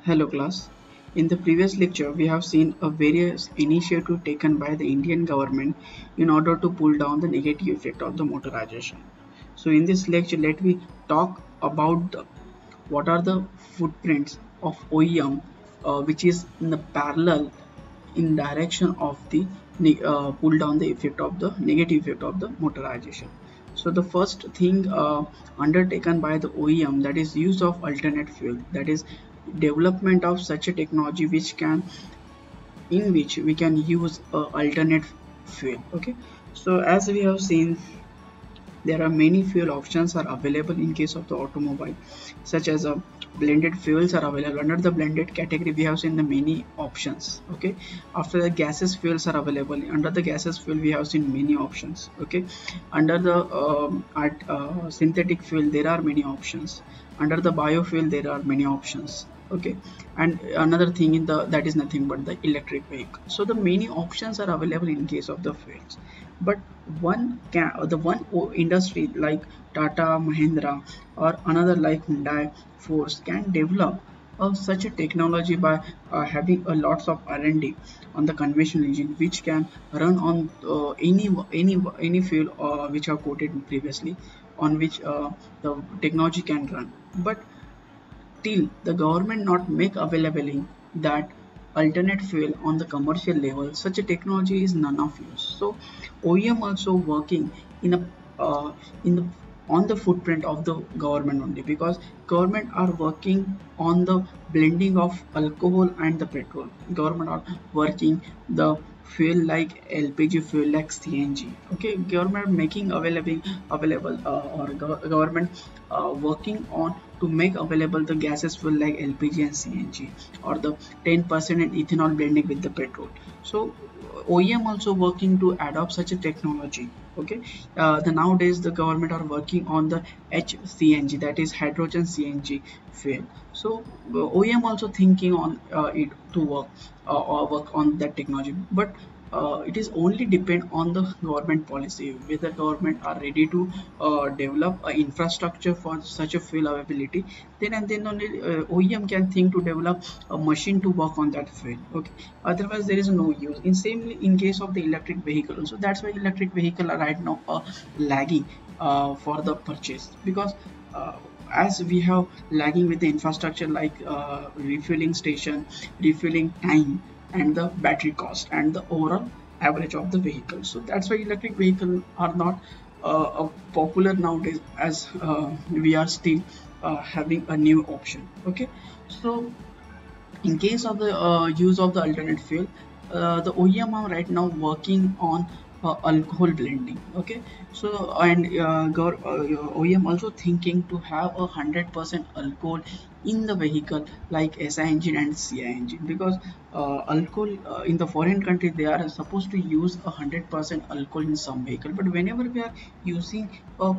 Hello class. In the previous lecture, we have seen a various initiative taken by the Indian government in order to pull down the negative effect of the motorization. So in this lecture, let me talk about what are the footprints of OEM which is in the parallel in direction of the pull down the effect of the negative effect of the motorization. So the first thing undertaken by the OEM, that is use of alternate fuel, that is development of such a technology which can in which we can use alternate fuel. Okay, so as we have seen, there are many fuel options are available in case of the automobile, such as blended fuels are available. Under the blended category, we have seen the many options. Okay, after the gaseous fuels are available, under the gaseous fuel we have seen many options. Okay, under the synthetic fuel there are many options. Under the biofuel there are many options. Okay, and another thing in the that is nothing but the electric vehicle. So the many options are available in case of the fuels, but the industry like Tata, Mahindra, or another like Hyundai, Force can develop such a technology by having a lots of R&D on the conventional engine, which can run on any fuel which are quoted previously, on which the technology can run. But till the government not make available that alternate fuel on the commercial level, such a technology is none of use. So OEM also working in a in the on the footprint of the government only, because government are working on the blending of alcohol and the petrol. Government are working the fuel like LPG fuel like CNG. Okay, government making available or government working on to make available the gases fuel like LPG and CNG, or the 10% in ethanol blending with the petrol. So OEM also working to adopt such a technology. Okay, the nowadays the government are working on the HCNG, that is hydrogen CNG fuel. So OEM also thinking on it to work or work on that technology, but it is only depend on the government policy, whether government are ready to develop a infrastructure for such a fuel availability. Then and then only OEM can think to develop a machine to work on that fuel. Okay, otherwise there is no use. In same in case of the electric vehicle, so that's why electric vehicle are right now lagging for the purchase, because as we have lagging with the infrastructure like refueling station, refueling time, and the battery cost and the overall average of the vehicle. So that's why electric vehicles are not popular nowadays, as we are still having a new option. Okay, so in case of the use of the alternate fuel, the OEM are right now working on alcohol blending. Okay, so and OEM also thinking to have 100% alcohol in the vehicle like SI engine and CI engine, because alcohol in the foreign country they are supposed to use 100% alcohol in some vehicle, but whenever we are using a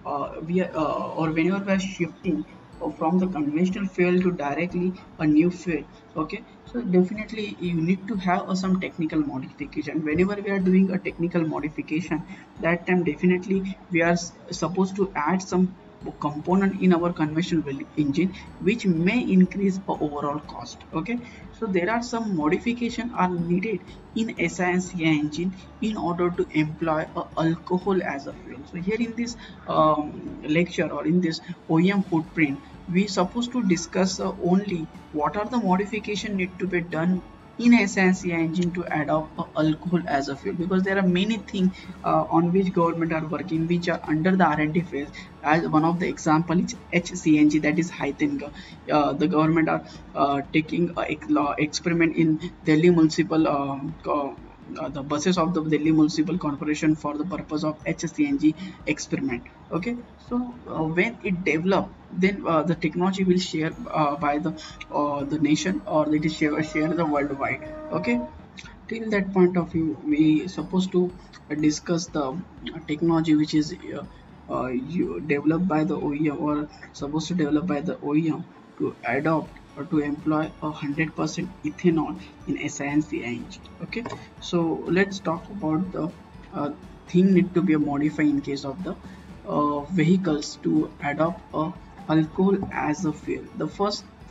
or whenever we are shifting from the conventional fuel to directly a new fuel. Okay, so definitely you need to have some technical modification. Whenever we are doing a technical modification, that time definitely we are supposed to add some component in our conventional engine, which may increase the overall cost. Okay, so there are some modification are needed in SI and CI engine in order to employ alcohol as a fuel. So here in this lecture or in this OEM footprint, we supposed to discuss only what are the modification need to be done in SNC engine to adopt alcohol as a fuel, because there are many things on which government are working which are under the R&D phase. As one of the example is HCNG, that is Hythenga. The government are taking a experiment in Delhi municipal the buses of the Delhi Municipal Corporation for the purpose of HCNG experiment. Okay, so when it develop, then the technology will share by the nation, or it is share the worldwide. Okay, till that point of view we supposed to discuss the technology which is developed by the OEM, or supposed to develop by the OEM to adopt or to employ 100% ethanol in SINC engine. Okay, so let's talk about the thing need to be modified in case of the vehicles to adopt alcohol as a fuel. The first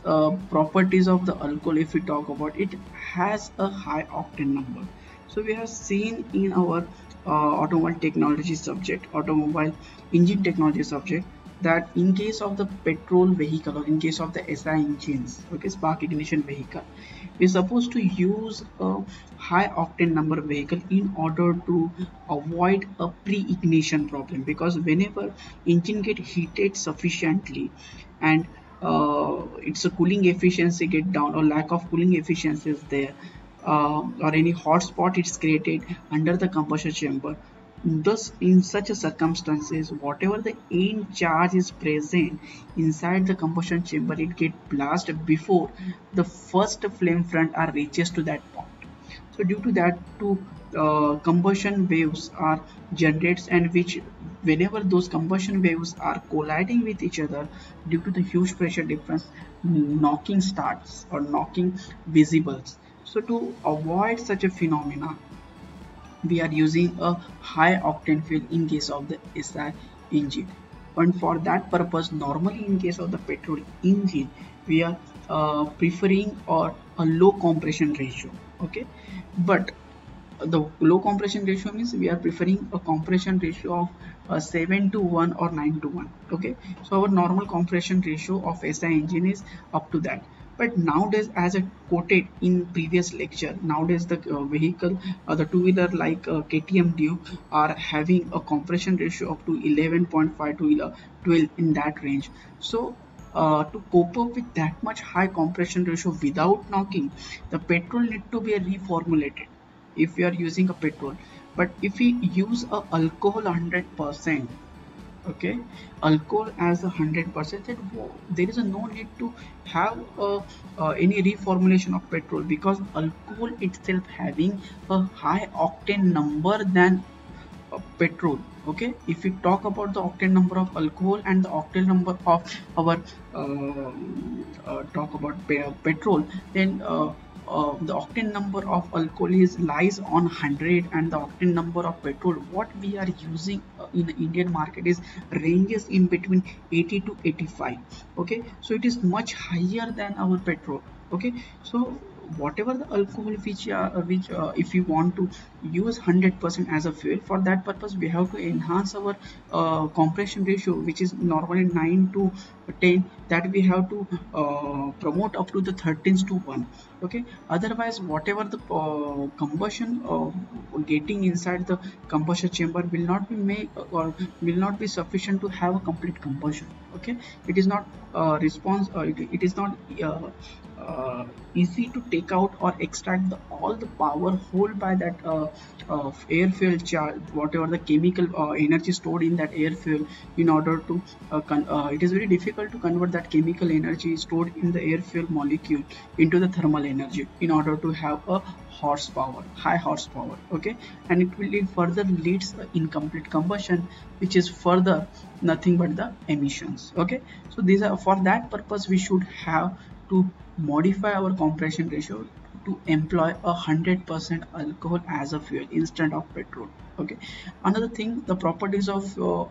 properties of the alcohol, if we talk about it, has a high octane number. So we have seen in our automobile technology subject, automobile engine technology subject, that in case of the petrol vehicle or in case of the SI engines, okay, spark ignition vehicle, we're supposed to use a high octane number vehicle in order to avoid a pre-ignition problem, because whenever engine get heated sufficiently and its a cooling efficiency get down or lack of cooling efficiency is there, or any hot spot is created under the combustion chamber. Thus, in such a circumstances, whatever the end charge is present inside the combustion chamber, it get blasted before the first flame front are reaches to that point. So due to that, two combustion waves are generates, and which whenever those combustion waves are colliding with each other due to the huge pressure difference, knocking starts or knocking visibles. So to avoid such a phenomena, we are using a high octane fuel in case of the SI engine. And for that purpose, normally in case of the petrol engine, we are preferring or a low compression ratio. Okay, but the low compression ratio means we are preferring a compression ratio of 7 to 1 or 9 to 1. Okay, so our normal compression ratio of SI engine is up to that. But nowadays, as I quoted in previous lecture, nowadays the vehicle, the two-wheeler like KTM Duke are having a compression ratio up to 11.5 to 12 in that range. So to cope up with that much high compression ratio without knocking, the petrol need to be reformulated if we are using a petrol. But if we use a alcohol 100%, okay, alcohol as a 100%, then there is a no need to have any reformulation of petrol, because alcohol itself having a high octane number than petrol. Okay, if we talk about the octane number of alcohol and the octane number of our talk about petrol, then the octane number of alcohol is lies on 100, and the octane number of petrol what we are using in the Indian market is ranges in between 80 to 85. Okay, so it is much higher than our petrol. Okay, so whatever the alcohol which if we want to use 100% as a fuel, for that purpose we have to enhance our compression ratio, which is normally 9 to 10, that we have to promote up to the 13 to 1. Okay, otherwise whatever the combustion getting inside the combustion chamber will not be made or will not be sufficient to have a complete combustion. Okay, it is not it is not easy to take out or extract all the power hold by that air fuel charge, whatever the chemical energy stored in that air fuel, in order to it is very difficult to convert that chemical energy stored in the air fuel molecule into the thermal energy in order to have a horsepower, high horsepower. Okay, and it will further leads the incomplete combustion, which is further nothing but the emissions. Okay, so these are, for that purpose we should have to modify our compression ratio to employ 100% alcohol as a fuel instead of petrol. Okay, another thing, the properties of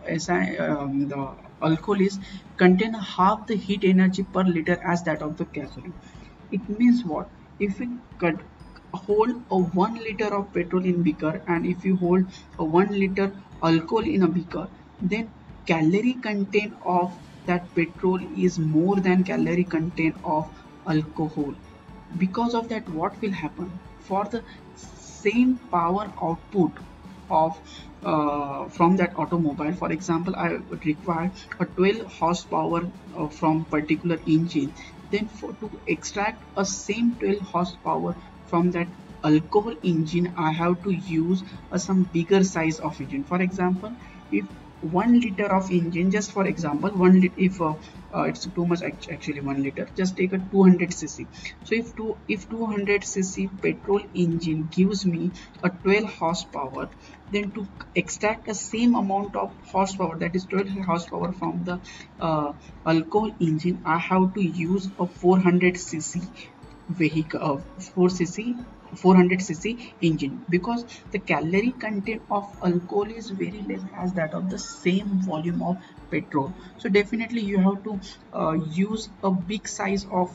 the alcohol is contain half the heat energy per liter as that of the gasoline. It means what? If we hold a 1 liter of petrol in beaker, and if you hold a 1 liter alcohol in a beaker, then calorie content of that petrol is more than calorie content of alcohol. Because of that, what will happen? For the same power output of from that automobile, for example, I would require a 12 horsepower from particular engine, then to extract a same 12 horsepower from that alcohol engine, I have to use some bigger size of engine. For example, if 1 liter of engine, just for example, if it's too much actually 1 liter, just take a 200 cc. So if 200 cc petrol engine gives me a 12 horsepower, then to extract the same amount of horsepower, that is 12 horsepower from the alcohol engine, I have to use a 400 cc vehicle, 4 cc 400cc engine, because the calorie content of alcohol is very less as that of the same volume of petrol. So definitely you have to use a big size of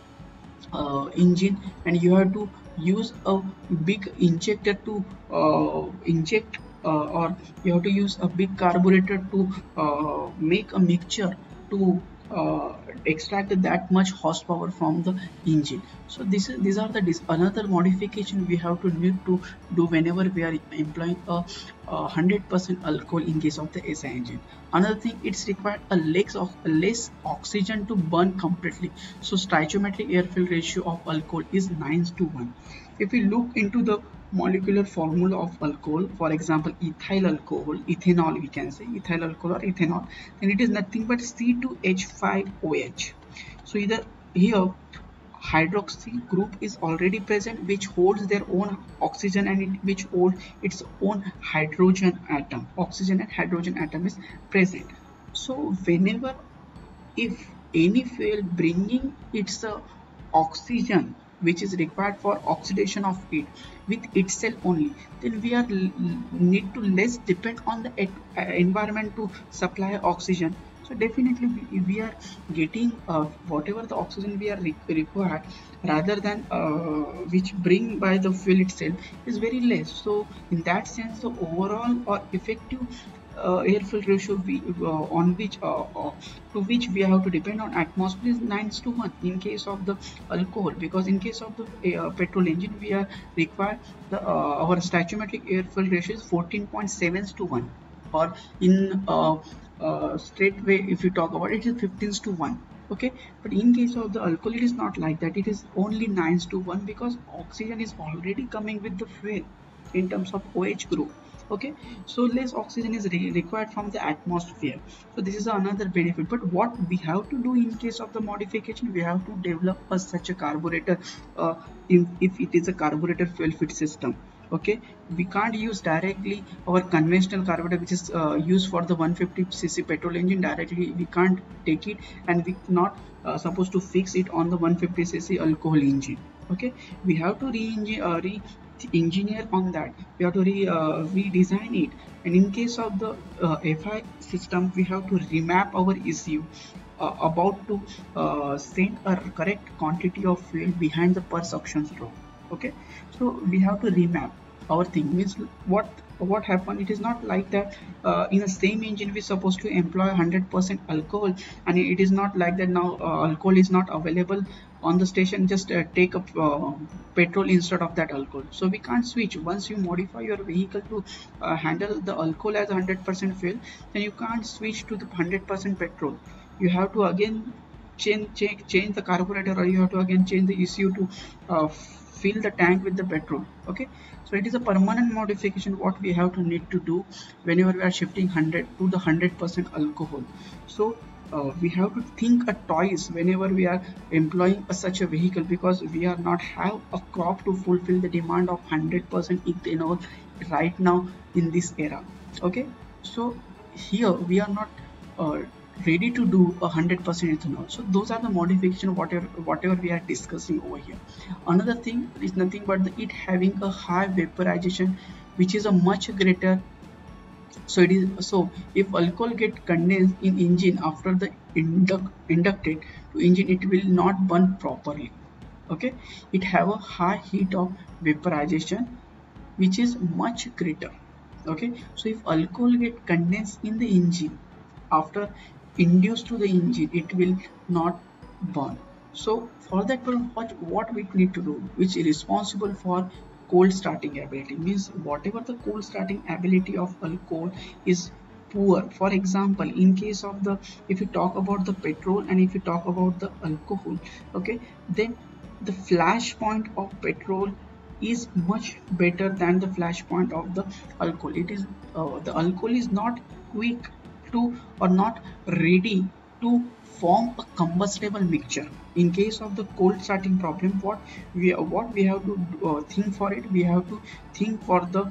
engine, and you have to use a big injector to inject, or you have to use a big carburetor to make a mixture to extract that much horsepower from the engine. So these are the another modification we have to need to do whenever we are employing a 100% alcohol in case of the SI engine. Another thing, it's required a less oxygen to burn completely. So stoichiometric air fuel ratio of alcohol is 9:1. If we look into the molecular formula of alcohol, for example ethyl alcohol, ethanol, we can say ethyl alcohol or ethanol, then it is nothing but C2H5OH. So either here hydroxy group is already present, which holds their own oxygen, and which holds its own hydrogen atom. Oxygen and hydrogen atom is present. So whenever, if any fuel bringing its oxygen which is required for oxidation of it with itself only, then we are need to less depend on the environment to supply oxygen. So definitely we are getting whatever the oxygen we are required, rather than which bring by the fuel itself, is very less. So in that sense, the overall or effective air fuel ratio on which to which we have to depend on atmosphere is 9:1 in case of the alcohol, because in case of the petrol engine we are required the our stoichiometric air fuel ratio is 14.7:1, or in straight way if you talk about it is 15:1. Okay, but in case of the alcohol it is not like that, it is only 9:1, because oxygen is already coming with the fuel in terms of OH group. Okay, so less oxygen is required from the atmosphere. So this is another benefit. But what we have to do in case of the modification, we have to develop such a carburetor, if it is a carburetor fuel fit system. Okay, we can't use directly our conventional carburetor which is used for the 150cc petrol engine directly. We can't take it, and we not supposed to fix it on the 150cc alcohol engine. Okay, we have to re-engineer on that. We have to redesign it, and in case of the FI system we have to remap our ECU about to send a correct quantity of fuel behind the per suction stroke. Okay, so we have to remap our thing. Means what happened, it is not like that in the same engine we supposed to employ 100% alcohol, and it is not like that now alcohol is not available on the station, just take up petrol instead of that alcohol. So we can't switch. Once you modify your vehicle to handle the alcohol as 100% fuel, then you can't switch to the 100% petrol. You have to again change the carburetor, or you have to again change the ECU to fill the tank with the petrol. Okay, so it is a permanent modification what we have to need to do whenever we are shifting 100 to the 100% alcohol. So we have to think twice whenever we are employing such a vehicle, because we are not have a crop to fulfill the demand of 100% ethanol right now in this era. Okay, so here we are not ready to do 100% ethanol. So those are the modification whatever we are discussing over here. Another thing is nothing but it having a high vaporization, which is a much greater. So it is, so if alcohol get condensed in engine after the inducted to engine, it will not burn properly. Okay, it have a high heat of vaporization which is much greater. Okay, so if alcohol get condensed in the engine after induced to the engine, it will not burn. So for that, what we need to do, which is responsible for cold starting ability, means whatever the cold starting ability of alcohol is poor. For example, in case of the, if you talk about the petrol and if you talk about the alcohol, okay, then the flash point of petrol is much better than the flash point of the alcohol. It is the alcohol is not quick to, or not ready to form a combustible mixture. In case of the cold starting problem, what we have to think for it, we have to think for the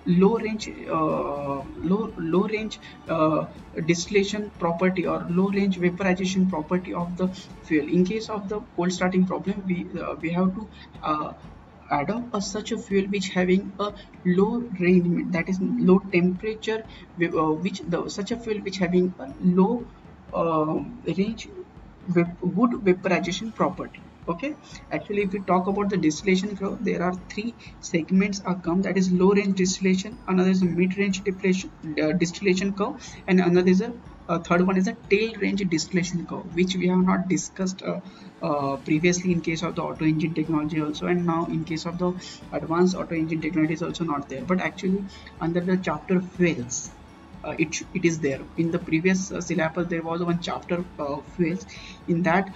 low range distillation property or low range vaporization property of the fuel. In case of the cold starting problem, we have to adopt such a fuel which having a low range, that is low temperature, which the such a fuel which having a low range good vaporization property. Okay, actually if we talk about the distillation curve, there are three segments are come, that is low range distillation, another is a mid range distillation curve, and another is a third one is a tail range distillation curve, which we have not discussed previously in case of the auto engine technology also, and now in case of the advanced auto engine technology is also not there, but actually under the chapter fuels it is there. In the previous syllabus there was one chapter fuels. In that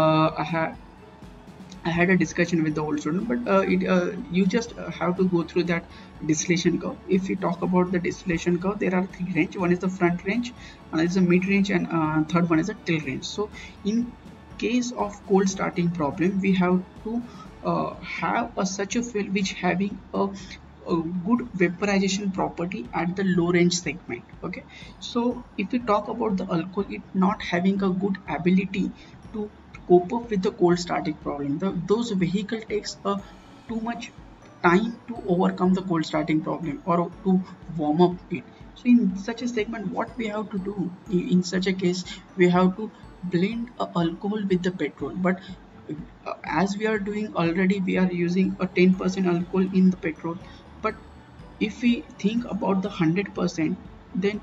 I had a discussion with the old student, but you just have to go through that distillation curve. If we talk about the distillation curve, there are three range. One is the front range, another is the mid range, and third one is the tail range. So in case of cold starting problem, we have to have such a fuel which having a good vaporization property at the low range segment. Okay, so if we talk about the alcohol, it not having a good ability to cope up with the cold starting problem. Those vehicle takes a too much time to overcome the cold starting problem or to warm up it. So in such a segment, what we have to do in such a case, we have to blend alcohol with the petrol. But as we are doing already, we are using a 10% alcohol in the petrol. But if we think about the 100%, then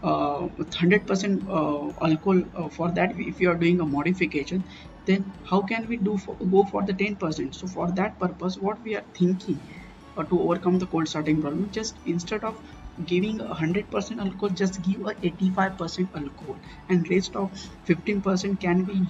100% alcohol, for that if you are doing a modification, then how can we go for the 10%? So for that purpose, what we are thinking to overcome the cold starting problem, just instead of giving 100% alcohol, just give a 85% alcohol, and rest of 15%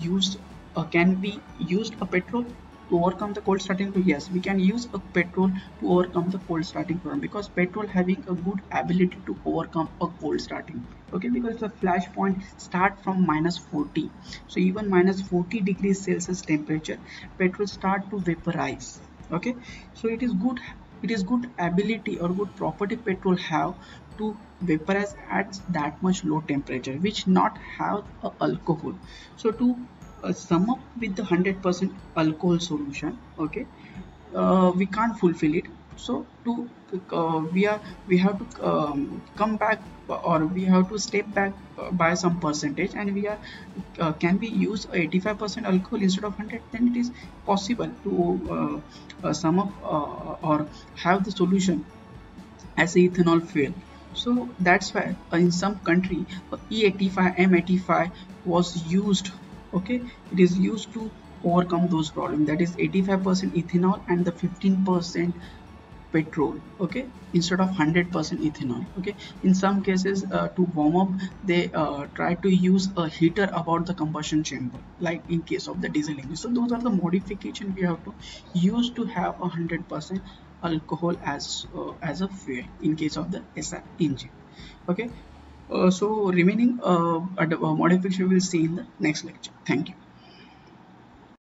can be used a petrol to overcome the cold starting problem. Yes, we can use a petrol to overcome the cold starting problem, because petrol having a good ability to overcome a cold starting. Okay, because the flash point start from -40, so even -40 degrees Celsius temperature, petrol start to vaporize. Okay, so it is good ability or good property petrol have to vaporize at that much low temperature, which not have a alcohol. So to sum up with the 100% alcohol solution, okay, we can't fulfill it. So to we have to come back, or we have to step back by some percentage, and we are can we use 85% alcohol instead of 100? Then it is possible to sum up or have the solution as a ethanol fuel. So that's why in some country E85 M85 was used. Okay, it is used to overcome those problems, that is 85% ethanol and the 15% petrol. Okay, instead of 100% ethanol. Okay, in some cases to warm up, they try to use a heater about the combustion chamber, like in case of the diesel engine. So those are the modification we have to use to have 100% alcohol as a fuel in case of the SI engine. Okay, so remaining modification we will see in the next lecture. Thank you.